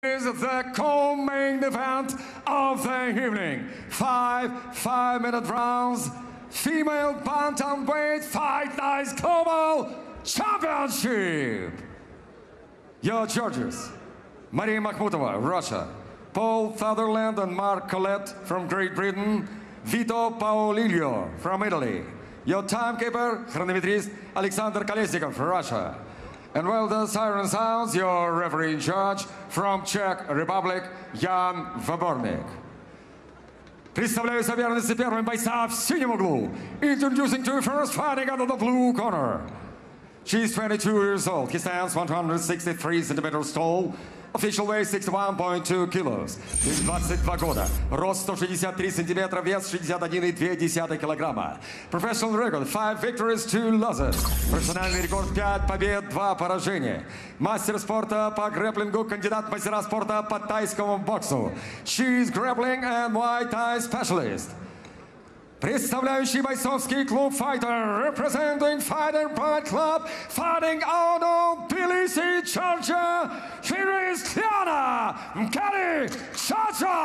Is the co-main event of the evening. 5 5-minute rounds. Female bantamweight fight night global championship. Your judges: Maria Makhmutova, Russia; Paul Sutherland and Mark Collette from Great Britain; Vito Paolillo from Italy. Your timekeeper, chronometrist Alexander Kolesnikov, Russia. And while the siren sounds, your referee in charge from Czech Republic, Jan Vabornik. Представляю соперницы первым бойца в синем углу. Introducing to first fighting out of the blue corner. She's 22 years old. He stands 163 centimeters tall. Official weight 61.2 kilos. Ей 22 года. Рост 163 сантиметра, вес 61,2 килограмма. Professional record 5 victories, 2 losses. Профессиональный рекорд 5 побед, 2 поражения. Мастер спорта по грэпплингу, кандидат в мастера спорта по тайскому боксу. She's grappling and Muay Thai specialist. Представляющий бойцовский клуб Fighter, representing Fighter Fight Club, fighting out of Tbilisi, Georgia, here is Liana Mkari-Chacha!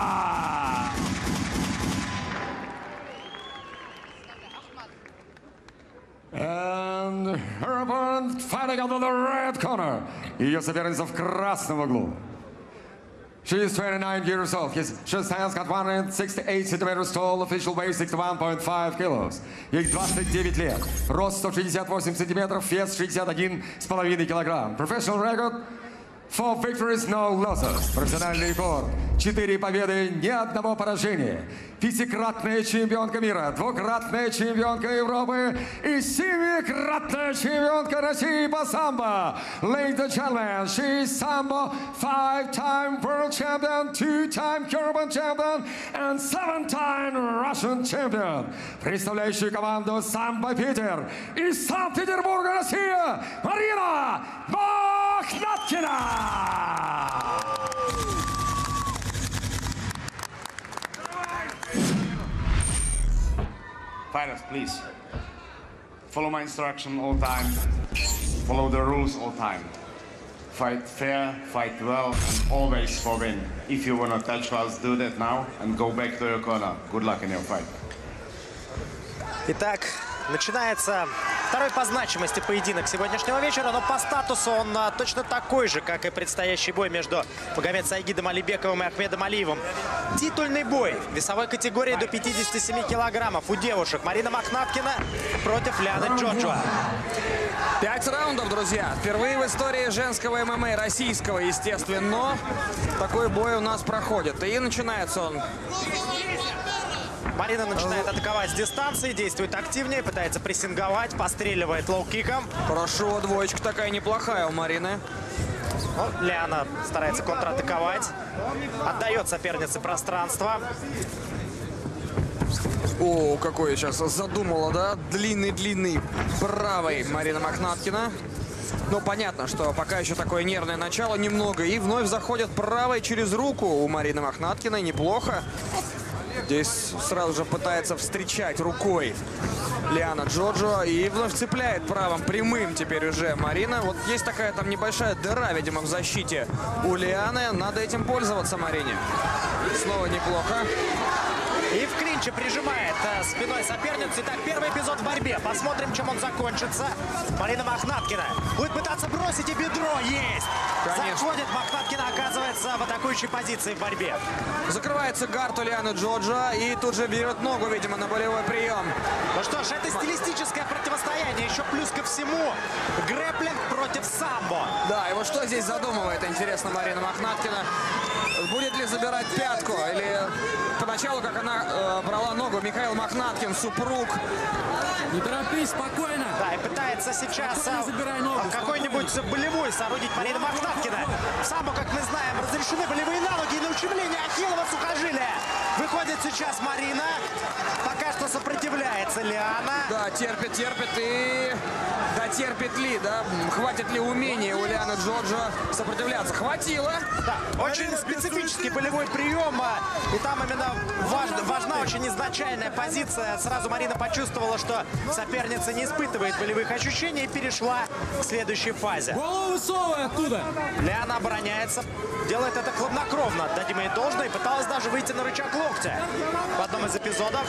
And her opponent fighting out of the red corner. Ее соперница в красном углу. She is 29 years old. She stands at 168 centimeters tall, official weight 61.5 kilos. Ей 29 лет. Рост 168 сантиметров, вес 61,5 килограмм. Professional record 4 victories, no losses. Профессиональный рекорд 4 победы, ни одного поражения. Пятикратная чемпионка мира, двукратная чемпионка Европы и 7-кратная чемпионка России по самбо. Ladies and gentlemen, she's sambo 5-time world champion, 2-time Cuban champion and 7-time Russian champion. Представляющая команду самбо Питер из Санкт-Петербурга, Россия, Марина Махнаткина. Fighters, please follow my instruction all time. Follow the rules all time. Fight fair, fight well, and always for win. If you wanna touch us, do that now and go back to your corner. Good luck in your fight. Итак, начинается второй по значимости поединок сегодняшнего вечера, но по статусу он точно такой же, как и предстоящий бой между Магомед Сайгидом Алибековым и Ахмедом Алиевым. Титульный бой в весовой категории до 57 килограммов у девушек. Марина Махнаткина против Лианы Джорджиа. 5 раундов, друзья. Впервые в истории женского ММА, российского, естественно, но такой бой у нас проходит. И начинается он. Марина начинает атаковать с дистанции, действует активнее, пытается прессинговать, постреливает лоу-киком. Хорошо, двоечка такая неплохая у Марины. Ну, Лиана старается контратаковать, отдает сопернице пространство. О, какой сейчас задумала, да? Длинный-длинный правый Марина Махнаткина. Ну, понятно, что пока еще такое нервное начало немного. И вновь заходит правой через руку у Марины Махнаткиной. Неплохо. Здесь сразу же пытается встречать рукой Лиана Джорджиа и вновь цепляет правым прямым теперь уже Марина. Вот есть такая там небольшая дыра, видимо, в защите у Лианы. Надо этим пользоваться Марине. Снова неплохо. И в клинче прижимает спиной соперницу. Итак, первый эпизод в борьбе. Посмотрим, чем он закончится. Марина Махнаткина будет пытаться бросить, и бедро есть. Конечно. Заходит Махнаткина, оказывается в атакующей позиции в борьбе. Закрывается гард у Лианы Джорджиа и тут же берет ногу, видимо, на болевой прием. Ну что ж, это стилистическое противостояние. Еще плюс ко всему грэпплинг против самбо. Да, и вот что здесь задумывает, интересно, Марина Махнаткина. Будет ли забирать пятку? Или поначалу, как она брала ногу, Михаил Махнаткин, супруг. Не торопись, спокойно. Да, и пытается сейчас какой-нибудь болевой соорудить Марина Махнаткина. В самбо, как мы знаем, разрешены болевые навыки и на ущемление ахиллова сухожилия. Выходит сейчас Марина. Пока что сопротивляется Лиана. Да, терпит и дотерпит ли, да? Хватит ли умения у Лианы Джорджиа сопротивляться? Хватило. Да, очень специфический болевой прием. И там именно важна очень изначальная позиция. Сразу Марина почувствовала, что соперница не испытывает болевых ощущений и перешла к следующей фазе. Голову высовывай оттуда. Лиана обороняется, делает делает это хладнокровно, отдадим ей должное, и пыталась даже выйти на рычаг локтя в одном из эпизодов.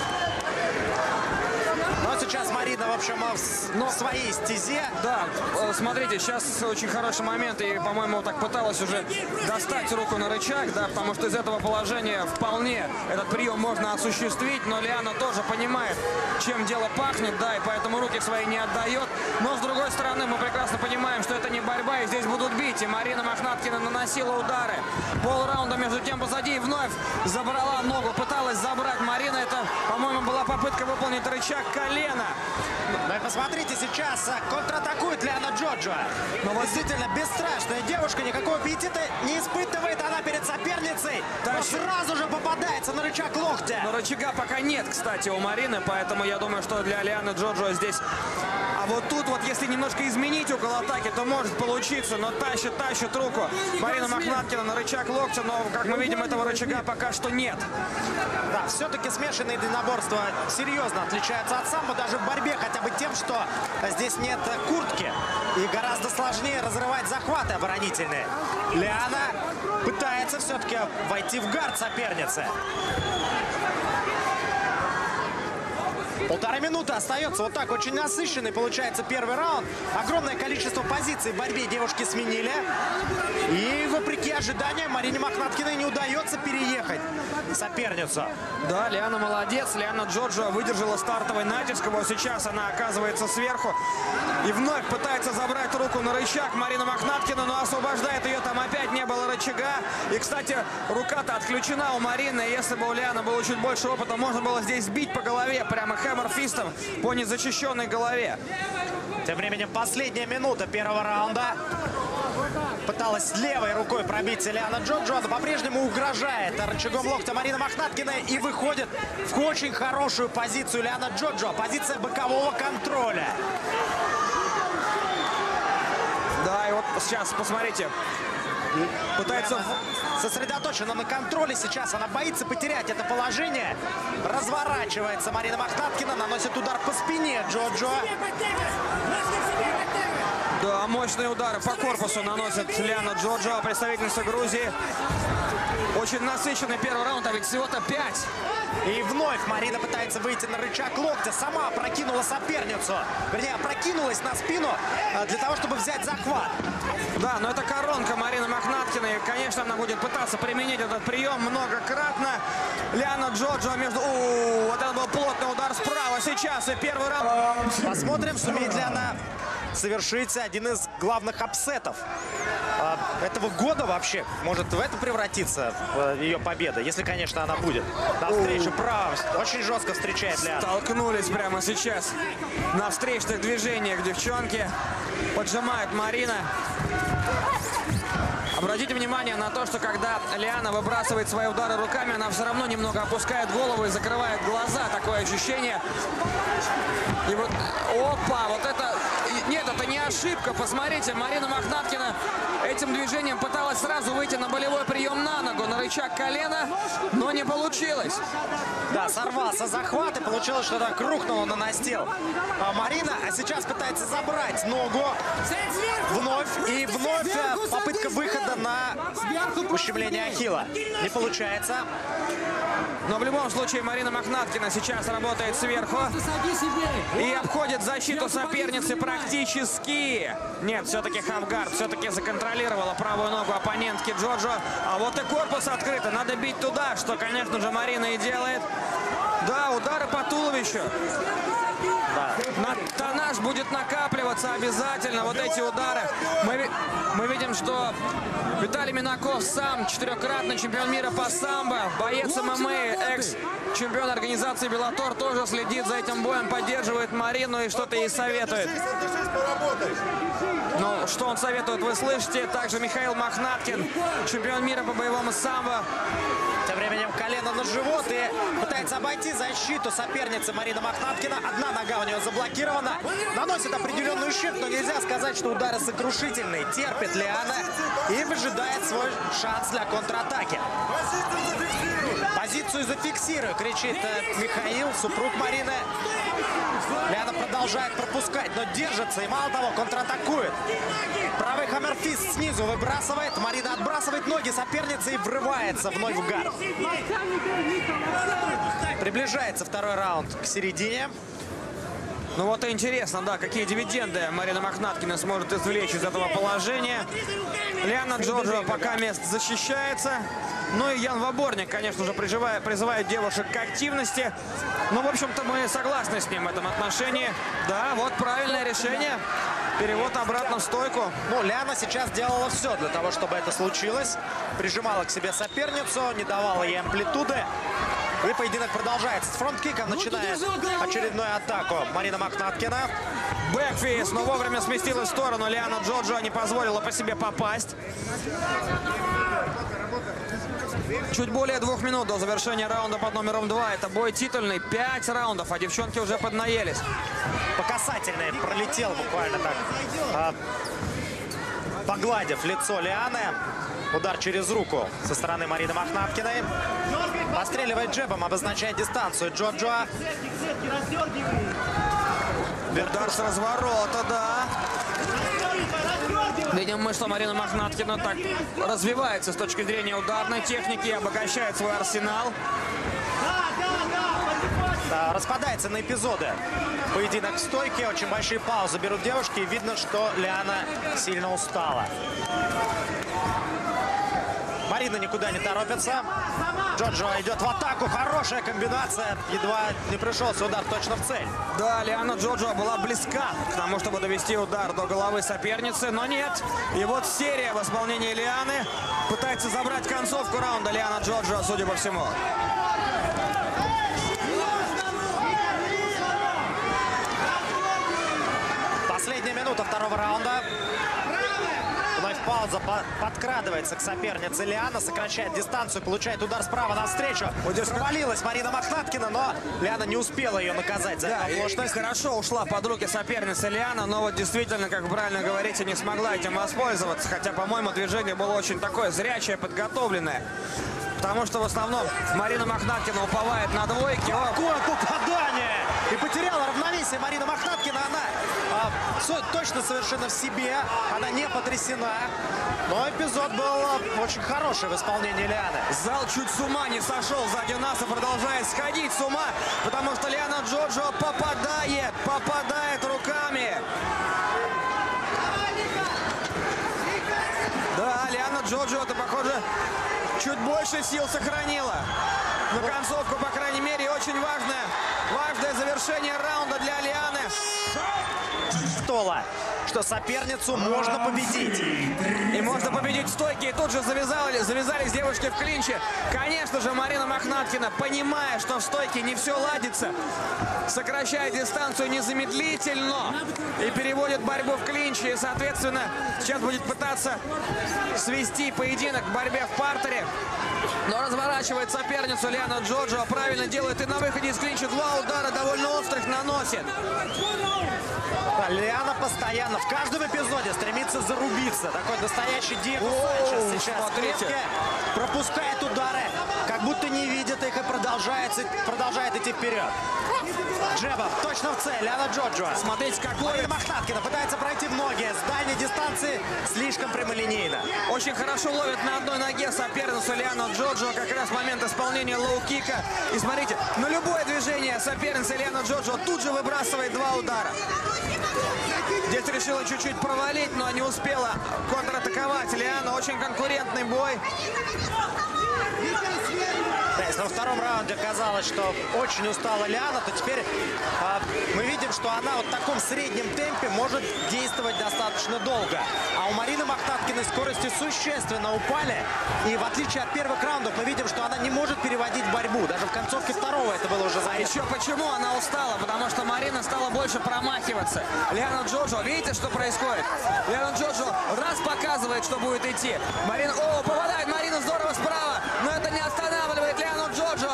Но сейчас Марина, в общем, в своей стезе. Да, смотрите, сейчас очень хороший момент, и, по-моему, так пыталась уже достать руку на рычаг, да, потому что из этого положения вполне этот прием можно осуществить, но Лиана тоже понимает, чем дело пахнет, да, и поэтому руки свои не отдает. Но, с другой стороны, мы прекрасно понимаем, что это не борьба, и здесь будут бить, и Марина Мохнаткина наносила удары. Полраунда между тем позади, и вновь забрала ногу, пыталась забрать Марина. Это, по-моему, была попытка выполнить рычаг колена. Ну и посмотрите, сейчас контратакует Лиана Джорджо. Но вот действительно бесстрашная девушка, никакого аппетита не испытывает она перед соперницей. Но сразу же попадается на рычаг локтя. Но рычага пока нет, кстати, у Марины, поэтому я думаю, что для Лианы Джорджо здесь... А вот тут вот, если немножко изменить угол атаки, то может получиться, но тащит руку Марина Мохнаткина на рычаг локтя, но, как мы видим, этого рычага пока что нет. Да, все-таки смешанные единоборства серьезно отличаются от самбо, даже в борьбе, хотя бы тем, что здесь нет куртки. И гораздо сложнее разрывать захваты оборонительные. Лиана пытается все-таки войти в гард соперницы. 1,5 минуты остается. Вот так очень насыщенный получается первый раунд. Огромное количество позиций в борьбе девушки сменили. И вопреки ожиданиям Марине Мохнаткиной не удается переехать соперницу. Да, Лиана молодец. Лиана Джорджо выдержала стартовый натиск. Вот сейчас она оказывается сверху. И вновь пытается забрать руку на рычаг Марина Мохнаткина, но освобождает ее. Там опять не было рычага. И, кстати, рука-то отключена у Марины. Если бы у Лианы было чуть больше опыта, можно было здесь бить по голове. Прямо хэммер-фистом по незащищенной голове. Тем временем последняя минута первого раунда. Пыталась левой рукой пробить Лиана Джорджо, но по-прежнему угрожает рычагом локтя Марина Мохнаткина и выходит в очень хорошую позицию Лиана Джорджо. Позиция бокового контроля. Да, и вот сейчас, посмотрите. Пытается... Сосредоточена на контроле сейчас. Она боится потерять это положение. Разворачивается Марина Мохнаткина. Наносит удар по спине Джорджо. Да, мощные удары по корпусу наносит Лиана Джорджо, представительница Грузии. Очень насыщенный первый раунд, а ведь всего-то 5. И вновь Марина пытается выйти на рычаг локтя. Сама опрокинула соперницу. Вернее, опрокинулась на спину для того, чтобы взять захват. Да, но это коронка Марины Мохнаткиной. И, конечно, она будет пытаться применить этот прием многократно. Лиана Джорджо между... вот это был плотный удар справа сейчас. И первый раунд. Посмотрим, сумеет ли она совершить один из главных апсетов этого года вообще. Может в это превратиться ее победа, если, конечно, она будет. Навстречу правым. Очень жестко встречает Лиана. Столкнулись прямо сейчас на встречных движениях девчонки. Поджимает Марина. Обратите внимание на то, что когда Лиана выбрасывает свои удары руками, она все равно немного опускает голову и закрывает глаза. Такое ощущение. И вот, опа, вот это... Нет, это не ошибка. Посмотрите, Марина Мохнаткина этим движением пыталась сразу выйти на болевой прием на ногу, на рычаг колена, но не получилось. Да, сорвался захват, и получилось, что так рухнула на настил Марина, а сейчас пытается забрать ногу. Вновь и вновь попытка выхода на ущемление ахилла. Не получается. Но в любом случае Марина Мохнаткина сейчас работает сверху и обходит защиту соперницы практически. Нет, все-таки хавгард, все-таки законтролировала правую ногу оппонентки Джорджо. А вот и корпус открыт, надо бить туда, что, конечно же, Марина и делает. Да, удары по туловищу. Да. Тоннаж будет накапливаться обязательно. Вот эти удары. Мы видим, что Виталий Минаков сам 4-кратный чемпион мира по самбо. Боец ММА, экс-чемпион организации Беллатор, тоже следит за этим боем, поддерживает Марину и что-то ей советует. Ну, что он советует, вы слышите. Также Михаил Мохнаткин, чемпион мира по боевому самбо. Тем временем колено на живот и пытается обойти защиту соперницы Марина Мохнаткина. Одна нога у нее заблокирована. Наносит определенный ущерб, но нельзя сказать, что удары сокрушительные. Терпит Лиана и выжидает свой шанс для контратаки. Позицию зафиксирую, кричит Михаил, супруг Марины. Лиана продолжает пропускать, но держится и, мало того, контратакует. Правый хаммерфист снизу выбрасывает. Марина отбрасывает ноги соперницы и врывается вновь в гард. Приближается второй раунд к середине. Ну вот и интересно, да, какие дивиденды Марина Мохнаткина сможет извлечь из этого положения. Лиана Джорджио пока мест защищается. Ну и Ян Ваборник, конечно же, призывает девушек к активности. Ну, в общем-то, мы согласны с ним в этом отношении. Да, вот правильное решение. Перевод обратно в стойку. Ну, Лиана сейчас делала все для того, чтобы это случилось. Прижимала к себе соперницу, не давала ей амплитуды. И поединок продолжается. С фронт-киком начинает очередную атаку Марина Мохнаткина. Бэкфист, но вовремя сместилась в сторону. Лиана Джорджио не позволила по себе попасть. Чуть более 2 минут до завершения раунда под номером 2. Это бой титульный. 5 раундов, а девчонки уже поднаелись. По касательной пролетел буквально так, погладив лицо Лианы. Удар через руку со стороны Марины Мохнаткиной. Постреливает джебом, обозначает дистанцию Джорджио. Удар с разворота, да. Видим мы, что Марина Мохнаткина так развивается с точки зрения ударной техники и обогащает свой арсенал. Да, распадается на эпизоды. Поединок в стойке, очень большие паузы берут девушки. И видно, что Лиана сильно устала. Марина никуда не торопится. Джорджио идет в атаку. Хорошая комбинация. Едва не пришелся удар точно в цель. Да, Лиана Джорджио была близка к тому, чтобы довести удар до головы соперницы, но нет. И вот серия в исполнении Лианы. Пытается забрать концовку раунда Лиана Джорджио, судя по всему. Последняя минута второго раунда. Вновь пауза, подкрадывается к сопернице Лиана, сокращает дистанцию, получает удар справа навстречу. Провалилась Марина Мохнаткина, но Лиана не успела ее наказать за оплошность. Хорошо ушла под руки соперницы Лиана, но вот действительно, как правильно говорите, не смогла этим воспользоваться. Хотя, по-моему, движение было очень такое зрячее, подготовленное. Потому что в основном Марина Мохнаткина уповает на двойки. Какое попадание! И потеряла равновесие Марина Мохнаткина. Она точно совершенно в себе. Она не потрясена. Но эпизод был очень хороший в исполнении Лианы. Зал чуть с ума не сошел сзади нас и продолжает сходить с ума. Потому что Лиана Джорджио попадает руками. Да, Лиана Джорджио-то, похоже, чуть больше сил сохранила. Но концовку, по крайней мере, очень важное завершение раунда для Лианы. Что соперницу можно победить. И можно победить в стойке. И тут же завязались девушки в клинче. Конечно же, Марина Мохнаткина, понимая, что в стойке не все ладится, сокращает дистанцию незамедлительно и переводит борьбу в клинче. И, соответственно, сейчас будет пытаться свести поединок в борьбе в партере. Но разворачивает соперницу Лиана Джорджио. Правильно делает и на выходе из клинча 2 удара довольно острых наносит. Лиана постоянно, в каждом эпизоде стремится зарубиться. Такой настоящий Диего Санчес сейчас в клетке. Пропускает удары, как будто не видит их и продолжает идти вперед. Джебов точно в цель. Лиана Джорджио. Смотрите, как ловит. Марина Мохнаткина пытается пройти в ноги. С дальней дистанции слишком прямолинейно. Очень хорошо ловит на одной ноге соперницу Лиана Джорджио. Как раз момент исполнения лоу-кика. И смотрите, на любое движение соперница Лиана Джорджио тут же выбрасывает 2 удара. Здесь решила чуть-чуть провалить, но не успела контратаковать. Лиана, очень конкурентный бой. Да, если во втором раунде казалось, что очень устала Лиана, то теперь мы видим, что она вот в таком среднем темпе может действовать достаточно долго. А у Марины Мохнаткиной скорости существенно упали. И в отличие от первых раундов мы видим, что она не может переводить борьбу. Даже в концовке второго это было уже заметно. Еще почему она устала? Потому что Марина стала больше промахиваться. Лиана Джорджио, видите, что происходит? Лиана Джорджио раз показывает, что будет идти. Марина, попадает Марина здорово справа, но это не останавливает Лиану Джорджио.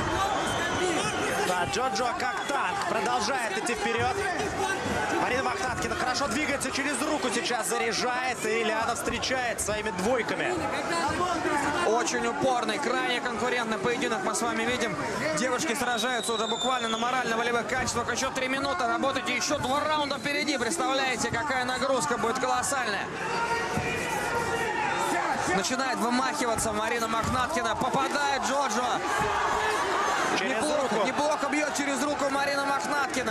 Да, Джорджио как танк продолжает идти вперед. Марина Мохнаткина хорошо двигается через руку, сейчас заряжает, и Лиана встречает своими двойками. очень упорный, крайне конкурентный поединок мы с вами видим. Девушки сражаются уже буквально на морально-волевых качествах. Еще 3 минуты, работайте, еще 2 раунда впереди. Представляете, какая нагрузка будет колоссальная. Начинает вымахиваться Марина Мохнаткина. Попадает Джоджо. Неплохо бьет через руку Марина Мохнаткина.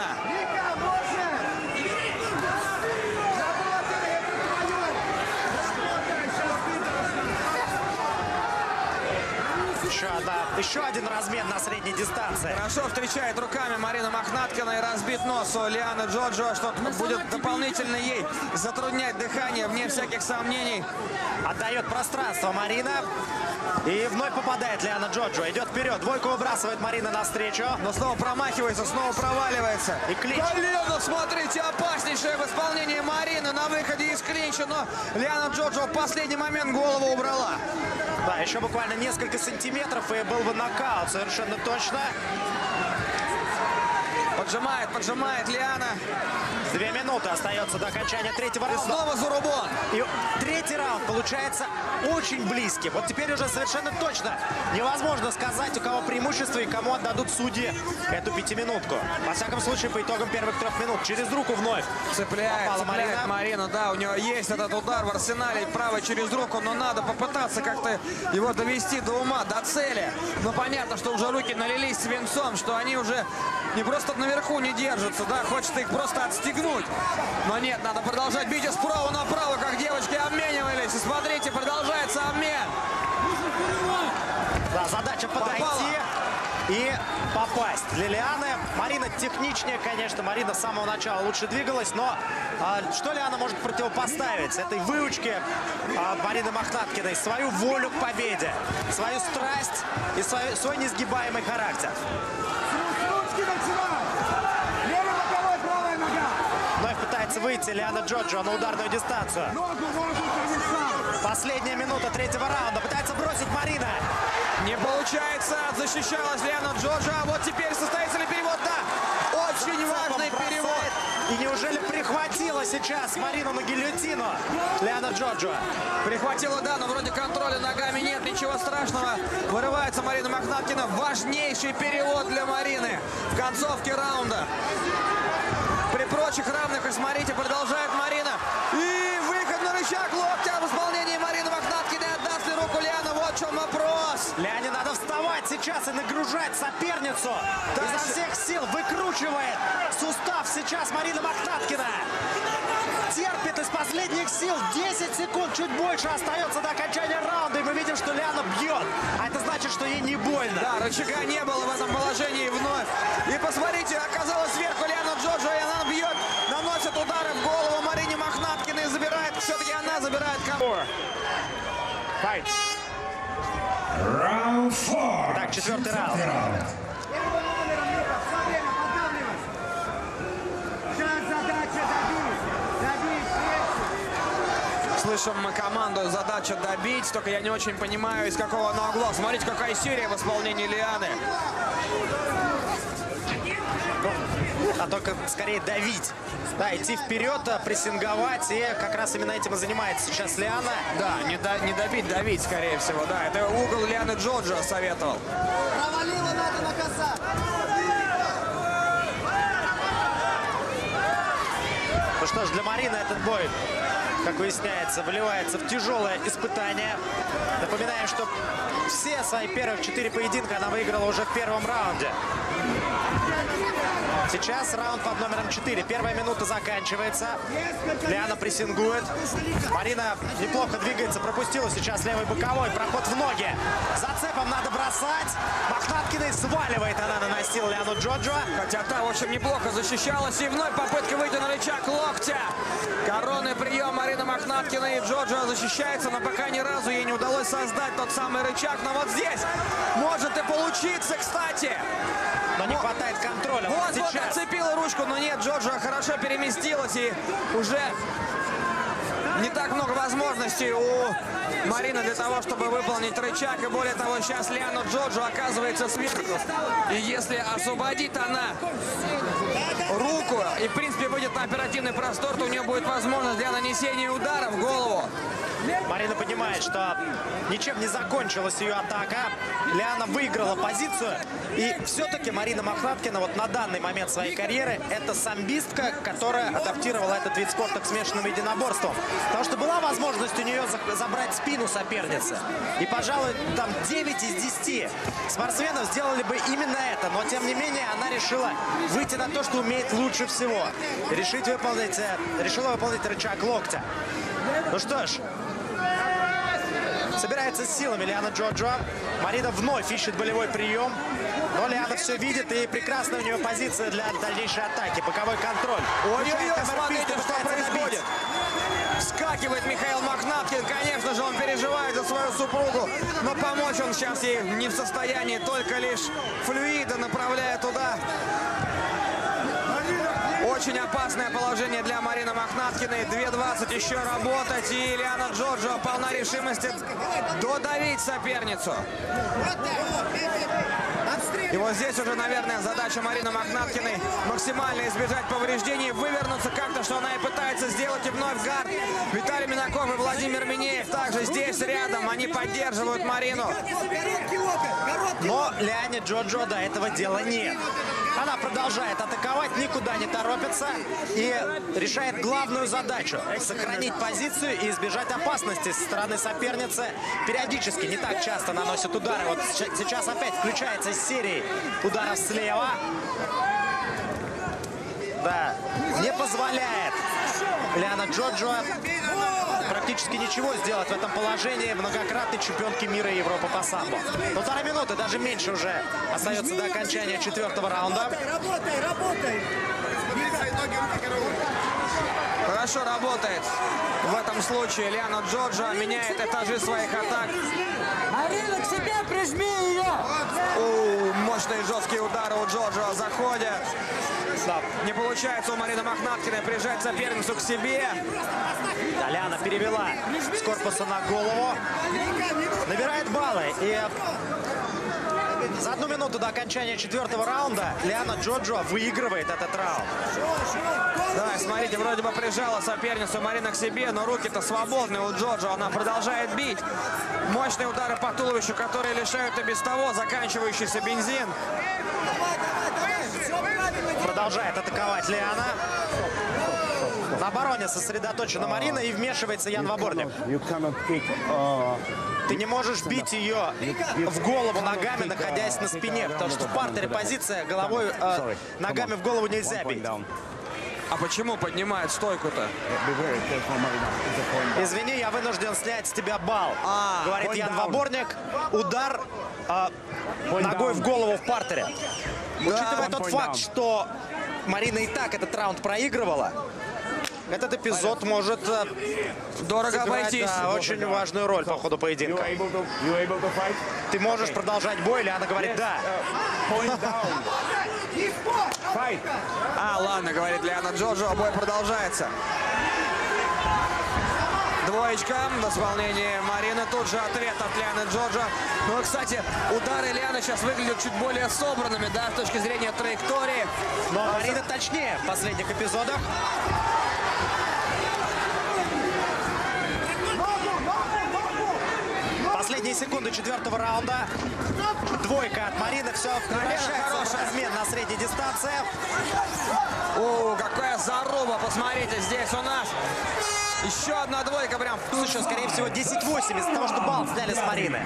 Еще один размен на средней дистанции. Хорошо встречает руками Марина Мохнаткина и разбит нос у Лианы Джоджо, что будет дополнительно ей затруднять дыхание, вне всяких сомнений. Отдает пространство Марина. И вновь попадает Лиана Джоджо. Идет вперед. Двойку выбрасывает Марина навстречу. Но снова промахивается, снова проваливается. И клинч. Колено, смотрите, опаснейшее в исполнении Марины на выходе из клинча. Но Лиана Джоджо в последний момент голову убрала. Да, еще буквально несколько сантиметров, и был бы нокаут, совершенно точно. Поджимает Лиана. 2 минуты остается до окончания третьего раунда. И снова Зарубон. И третий раунд получается очень близким. Вот теперь уже совершенно точно невозможно сказать, у кого преимущество и кому отдадут судьи эту 5-минутку. Во всяком случае, по итогам первых 3 минут. Через руку вновь Цепляет Марина. Да, у нее есть этот удар в арсенале, правой через руку, но надо попытаться как-то его довести до ума, до цели. Но понятно, что уже руки налились свинцом, что они уже не просто наверху не держатся, да, хочется их просто отстегнуть. Но нет, надо продолжать бить справа направо, как девочки обменивались. И смотрите, продолжается обмен. Да, задача подойти и попасть для Лианы. Марина техничнее, конечно. Марина с самого начала лучше двигалась, но что Лиана может противопоставить этой выучке Марины Мохнаткиной? Свою волю к победе, свою страсть и свой несгибаемый характер. Вновь пытается выйти Лиана Джоджо на ударную дистанцию. Последняя минута третьего раунда. Пытается бросить Марина. Не получается. Защищалась Лиана Джоджо. А вот теперь состоится ли перевод? Да. Очень важный перевод. И неужели прихватила сейчас Марину на гильотину Лиана Джоджо? Прихватила, да, но вроде контроля ногами нет. Ничего страшного. Вырывается Марина Мохнаткина. Важнейший перевод для Марины в концовке раунда. При прочих равных, и смотрите, продолжает Марина. И выход на рычаг локтя в исполнении Марины Мохнаткиной. Отдаст ли руку Лиана? Вот в чем вопрос. Лиане надо вставать сейчас и нагружать соперницу. Изо всех сил выкручивает сустав сейчас Марина Мохнаткина. Терпит из последних сил. 10 секунд, чуть больше остается до окончания раунда. И мы видим, что Лиана бьет. А это значит, что ей не больно. Да, рычага не было в этом положении вновь. И посмотрите, оказалось сверху Лиана Джоджо, и она бьет, наносит удары в голову Марине Мохнаткиной и забирает, все-таки она забирает комбо. Round 4. Так, 4-й раунд. Слышим команду «Задача добить», только я не очень понимаю, из какого она угла. Смотрите, какая серия в исполнении Лианы. А только скорее давить. Да, идти вперед, прессинговать. И как раз именно этим и занимается сейчас Лиана. Да, не добить, давить, скорее всего. Да, это угол Лианы Джоджо советовал. Провалила, надо наказать. Ну что ж, для Марины этот бой, как выясняется, вливается в тяжелое испытание. Напоминаем, что все свои первых 4 поединка она выиграла уже в первом раунде. Сейчас раунд под номером 4. Первая минута заканчивается. Лиана прессингует. Марина неплохо двигается. Пропустила сейчас левый боковой. Проход в ноги. Зацепом надо бросать. Мохнаткиной сваливает. Она наносила Лиану Джоджо. Хотя та, в общем, неплохо защищалась. И вновь попытка выйти на рычаг локтя. Коронный прием Марины Мохнаткиной. И Джоджо защищается, но пока ни разу ей не удалось создать тот самый рычаг. Но вот здесь может и получиться, кстати. Но не хватает контроля. Вот отцепила ручку, но нет, Джоджо хорошо переместилась. И уже не так много возможностей у Марины для того, чтобы выполнить рычаг. И более того, сейчас Лиана Джоджо оказывается сверху. И если освободит она руку и, в принципе, выйдет на оперативный простор, то у нее будет возможность для нанесения удара в голову Марина понимает, что ничем не закончилась ее атака. Лиана выиграла позицию. И все-таки Марина Мохнаткина вот на данный момент своей карьеры это самбистка, которая адаптировала этот вид спорта к смешанным единоборствам. Потому что была возможность у нее забрать спину соперницы. И, пожалуй, там 9 из 10 спортсменов сделали бы именно это. Но, тем не менее, она решила выйти на то, что умеет лучше всего. Решила выполнить рычаг локтя. Ну что ж, собирается с силами Лиана Джорджо. Марина вновь ищет болевой прием. Но Лиана все видит, и прекрасная у нее позиция для дальнейшей атаки. Боковой контроль. Ой-ой-ой, смотрите, что происходит. Вскакивает Михаил Мохнаткин. Конечно же, он переживает за свою супругу. Но помочь он сейчас ей не в состоянии. Только лишь флюида направляет туда. Очень опасное положение для Марины Мохнаткиной. 2:20 еще работать. И Лиана Джорджо полна решимости додавить соперницу. И вот здесь уже, наверное, задача Марины Мохнаткиной максимально избежать повреждений, вывернуться как-то, что она и пытается сделать. И вновь гард. Виталий Минаков и Владимир Минеев также здесь рядом. Они поддерживают Марину. Но Лиане Джорджо до этого дела нет. Она продолжает атаковать, никуда не торопится и решает главную задачу – сохранить позицию и избежать опасности со стороны соперницы. Периодически, не так часто наносит удары. Вот сейчас опять включается из серии ударов слева. Да, не позволяет Лиана Джорджо практически ничего сделать в этом положении многократной чемпионки мира и Европы по самбо. 1,5 минуты, даже меньше уже остается до окончания 4-го раунда. Работай! Хорошо работает в этом случае Лиана Джорджо, меняет этажи своих атак. Марина, к себе прижми ее! Мощные жесткие удары у Джорджо заходят. Не получается у Марины Мохнаткиной прижать соперницу к себе. Лиана перевела с корпуса на голову. Набирает баллы. И за 1 минуту до окончания 4-го раунда Лиана Джорджо выигрывает этот раунд. Да, смотрите, вроде бы прижала соперницу Марина к себе, но руки-то свободны у Джорджо. Она продолжает бить. Мощные удары по туловищу, которые лишают и без того заканчивающийся бензин. Продолжает атаковать Лиана. На обороне сосредоточена Марина и вмешивается Ян Ваборник. Ты не можешь бить ее в голову ногами, находясь на спине, потому что в партере позиция головой, ногами в голову нельзя бить. А почему поднимает стойку-то? Извини, я вынужден снять с тебя балл, говорит Ян Ваборник. Удар ногой в голову в партере. Учитывая тот факт, что Марина и так этот раунд проигрывала, этот эпизод может дорого обойтись. Да, очень важную роль по ходу поединка. Ты можешь продолжать бой? Лиана говорит да. Ладно, говорит Лиана Джорджо, бой продолжается. Двоечка в исполнении Марины. Тут же ответ от Лианы Джорджо. Ну, кстати, удары Лианы сейчас выглядят чуть более собранными, да, с точки зрения траектории. Но Марина точнее в последних эпизодах. Последние секунды 4-го раунда. Двойка от Марины. Все превращается в размен на средней дистанции. Какая заруба. Посмотрите, здесь у нас еще одна двойка прям. Еще, скорее всего, 10-8 из-за того, что балл сняли с Марины.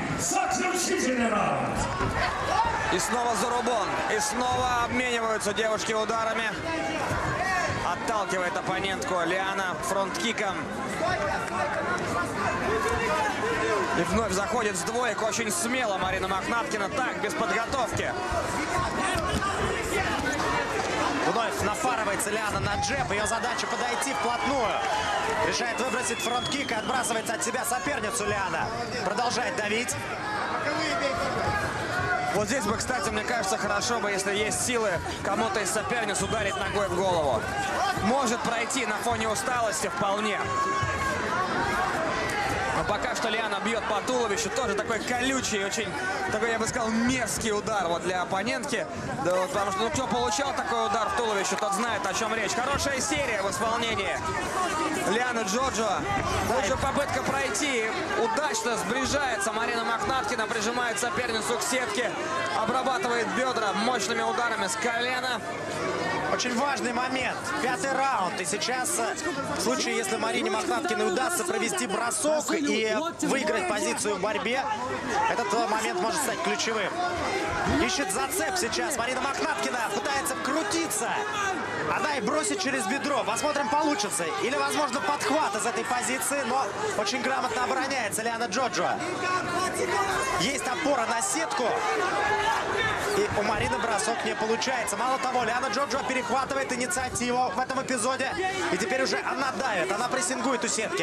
И снова зарубон. И снова обмениваются девушки ударами. Отталкивает оппонентку Лиана фронт-киком. И вновь заходит с двоек. Очень смело Марина Мохнаткина. Так, без подготовки. Вновь напарывается Лиана на джеб. Ее задача подойти вплотную. Решает выбросить фронт-кик и отбрасывается от себя соперницу Лиана. Продолжает давить. Вот здесь бы, кстати, мне кажется, хорошо бы, если есть силы, кому-то из соперниц ударить ногой в голову. Может пройти на фоне усталости вполне. Но пока что что Лиана бьет по туловищу. Тоже такой колючий, очень такой, я бы сказал, мерзкий удар вот для оппонентки. Да, вот, потому что кто получал такой удар в туловище, тот знает, о чем речь. Хорошая серия в исполнении Лианы Джоджо. Вот же попытка пройти. Удачно сближается Марина Мохнаткина, прижимает соперницу к сетке, обрабатывает бедра мощными ударами с колена. Очень важный момент. 5-й раунд. И сейчас, в случае, если Марине Мохнаткиной удастся провести бросок и выиграть позицию в борьбе, этот момент может стать ключевым. Ищет зацеп сейчас. Марина Мохнаткина пытается вкрутиться. Она и бросит через бедро. Посмотрим, получится. Или, возможно, подхват из этой позиции, но очень грамотно обороняется Лиана Джоджо. Есть опора на сетку. И у Марины бросок не получается. Мало того, Лиана Джоджо перехватывает инициативу в этом эпизоде. И теперь уже она давит, она прессингует у сетки.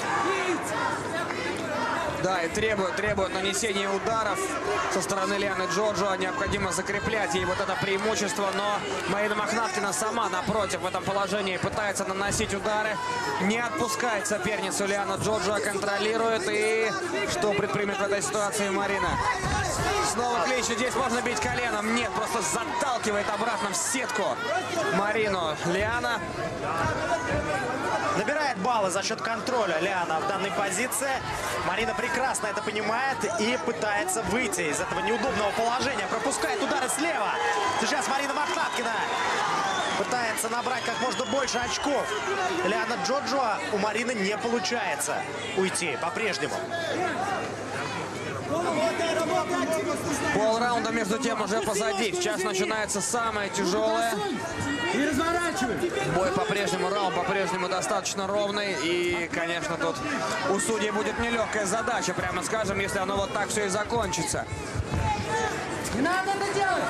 Да, и требует нанесения ударов со стороны Лианы Джоджо. Необходимо закреплять ей вот это преимущество. Но Марина Мохнаткина сама, напротив, в этом положении пытается наносить удары. Не отпускает соперницу Лиана Джоджо, контролирует. И что предпримет в этой ситуации Марина? Снова клинч. Здесь можно бить коленом. Нет, просто заталкивает обратно в сетку Марину Лиана. Набирает баллы за счет контроля Лиана в данной позиции. Марина прекрасно это понимает и пытается выйти из этого неудобного положения. Пропускает удары слева. Сейчас Марина Мохнаткина пытается набрать как можно больше очков. Лиана Джоджо, у Марины не получается уйти по-прежнему. Полраунда между тем уже позади. Сейчас начинается самое тяжелое. И разворачивай. Бой по-прежнему, раунд по-прежнему достаточно ровный. И, конечно, тут у судей будет нелегкая задача, прямо скажем, если оно вот так все и закончится. Не надо это делать.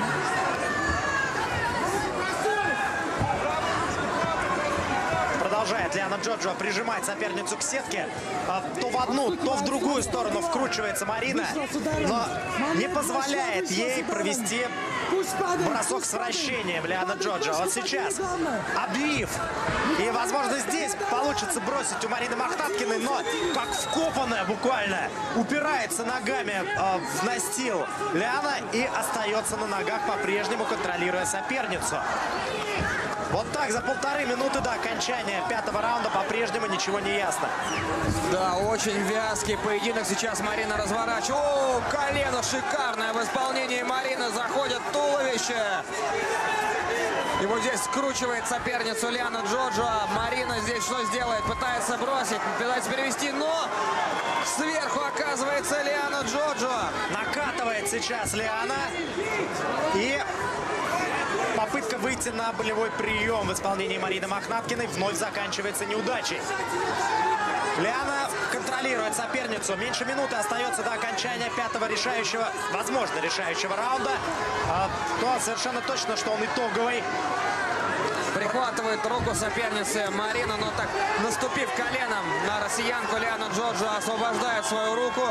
Продолжает Лиана Джоджо прижимать соперницу к сетке. То в одну, то в другую сторону вкручивается Марина. Но не позволяет ей провести бросок с вращением Лиана Джоджо. Вот сейчас облив. И, возможно, здесь получится бросить у Марины Мохнаткиной, но как вкопанная буквально упирается ногами в настил Лиана и остается на ногах, по-прежнему контролируя соперницу. Вот так за 1,5 минуты до окончания 5-го раунда по-прежнему ничего не ясно. Да, очень вязкий поединок. Сейчас Марина разворачивает. О, колено шикарное в исполнении Марины. Заходит туловище. И вот здесь скручивает соперницу Лиана Джоджо. Марина здесь что сделает? Пытается бросить, пытается перевести, но сверху оказывается Лиана Джоджо. Накатывает сейчас Лиана. И попытка выйти на болевой прием в исполнении Марины Мохнаткиной вновь заканчивается неудачей. Лиана контролирует соперницу. Меньше минуты остается до окончания 5-го решающего, возможно, решающего раунда. То совершенно точно, что он итоговый. Прихватывает руку соперницы Марина, но так, наступив коленом на россиянку, Лиана Джоджо освобождает свою руку.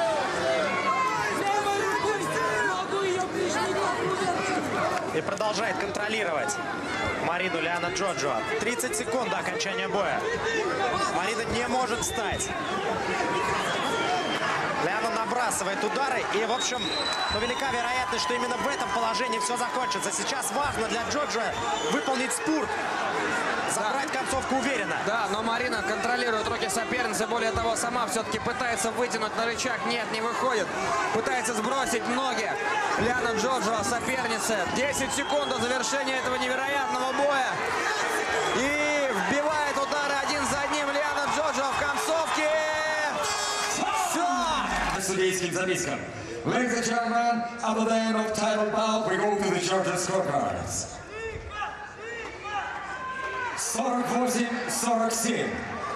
И продолжает контролировать Марину Лиана Джоджо. 30 секунд до окончания боя. Марина не может встать. Лиана набрасывает удары. И, в общем, велика вероятность, что именно в этом положении все закончится. Сейчас важно для Джоджо выполнить спурт. Забрать концовку уверенно. Да, но Марина контролирует руки соперницы. Более того, сама все-таки пытается вытянуть на рычаг. Нет, не выходит. Пытается сбросить ноги Лиана Джоджо, соперницы. 10 секунд до завершения этого невероятного боя. И вбивает удары один за одним Лиана Джоджо в концовке. Все! Судейским запискам. Ladies and gentlemen, at the end of title bout, we go to the judges' scorecards. 48, 47.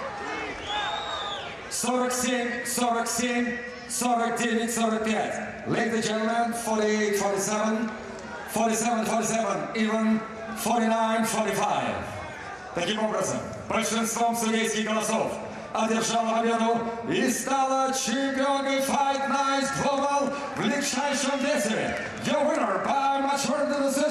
47, 47, 49, 45. Ladies and gentlemen, 48, 47, 47, 47, even 49, 45. Таким образом, большинством судейских голосов одержала победу и стала чемпионкой Fight Night Global в легчайшем весе. Your winner by majority decision.